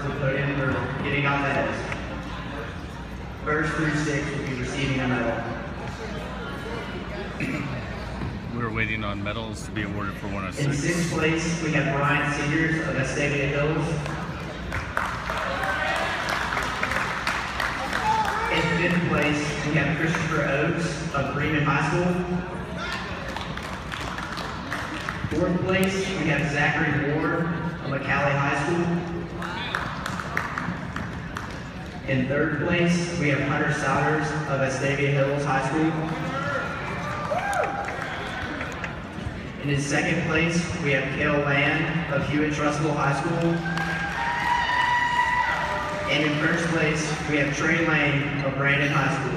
to the podium for getting on medals. First through sixth will be receiving a medal. We're waiting on medals to be awarded for 106. In sixth place, we have Brian Seegers of Vestavia Hills. In fifth place, we have Christopher Oates of Bremen High School. Fourth place, we have Zachary Ward of McCallie High School. In third place, we have Hunter Souders of Vestavia Hills High School. And in second place, we have Cale Land of Hewitt-Trussville High School. And in first place, we have Trey Lane of Brandon High School.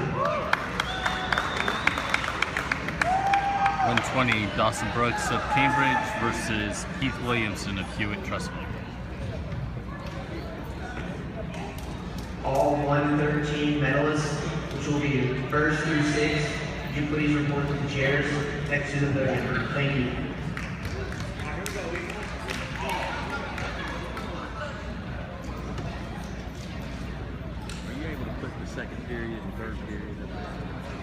120, Dawson Brooks of Cambridge versus Keith Williamson of Hewitt-Trussville. All 113 medalists, which will be first through sixth, could you please report to the chairs next to the podium? Thank you. Are you able to put the second period and third period up there?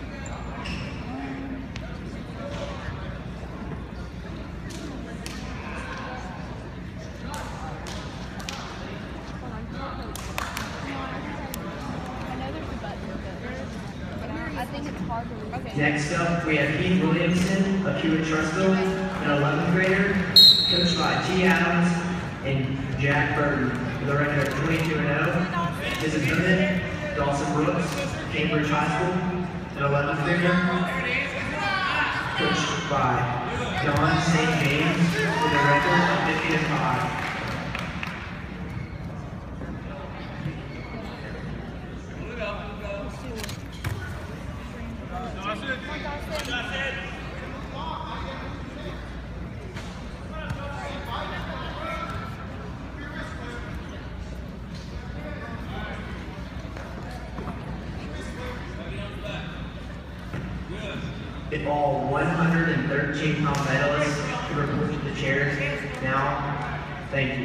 Next up, we have Keith Williamson of Hewitt-Trussville, an 11th grader, coached by T. Adams and Jack Burton, with a record of 22-0. His opponent, Dawson Brooks, Cambridge High School, an 11th grader, coached by John St. James, with a record of 50-5. If all 113-pound medalists could report to the chairs now, thank you.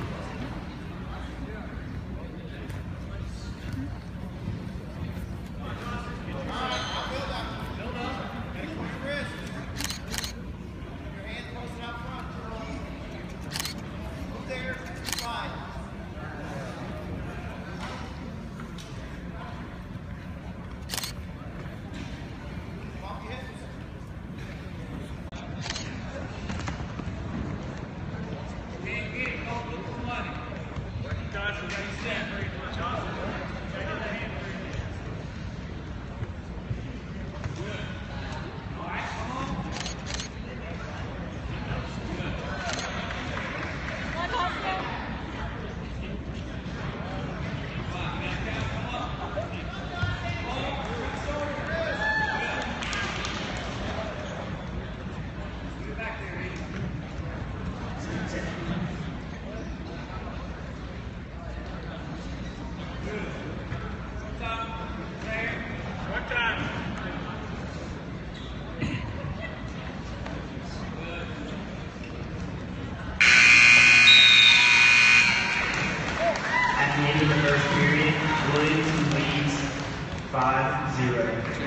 At the end of the first period, Williamson leads 5-0.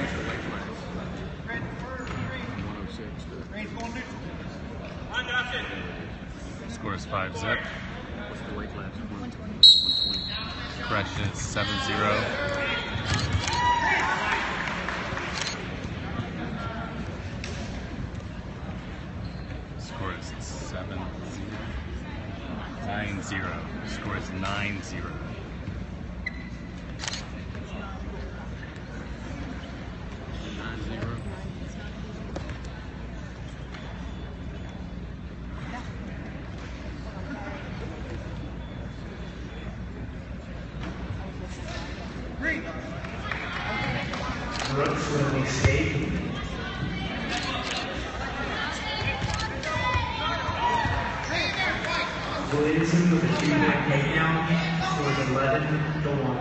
Score is 5-zip. What's the weight class? 120. Correction is 7-0. Score is 7-0. 9-0. Score is 9-0. Brooks with an escape. Williamson with a 2-point takedown scores 11-1.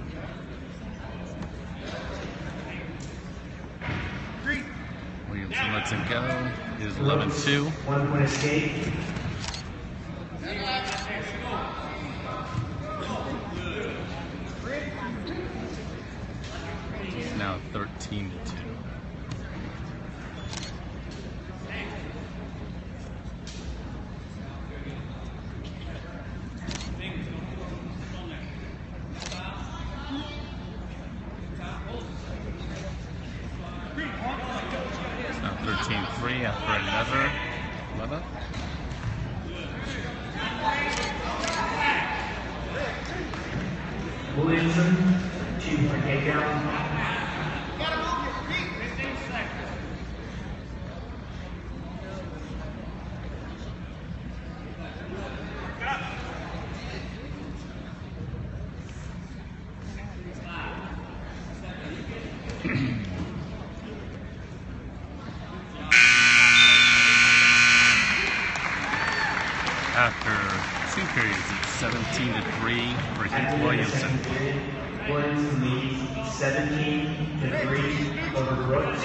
Williamson lets it go. It is 11-2. 1 point escape. It's now 13-2. It's now 13-3 after another level. Williamson, 2-point takedown. After 2 periods, it's 17-3 for Heath Williamson. Williamson leads 17-3 over Brooks.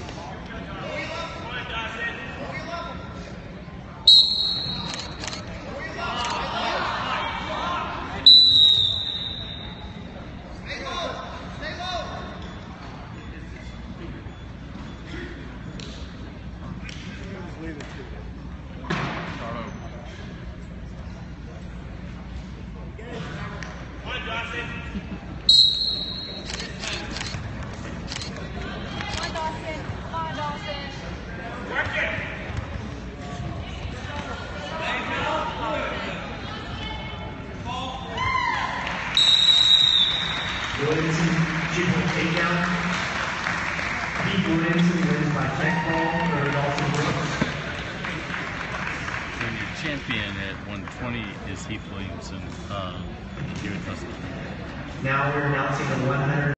Williamson, 2-point takedown. Heath Williamson wins by tech ball for Dawson Brooks. And your champion at 120 is Heath Williamson. Now we're announcing the 100.